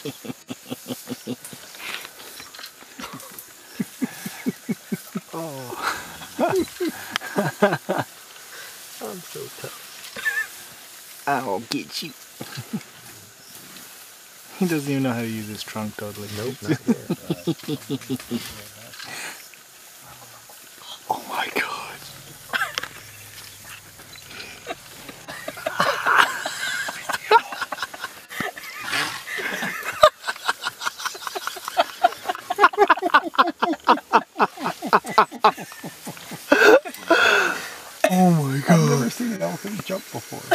Oh. I'm so tough. I'll get you. He doesn't even know how to use his trunk totally. Nope, not yet. Oh my god. Oh my god. I've never seen an elephant jump before.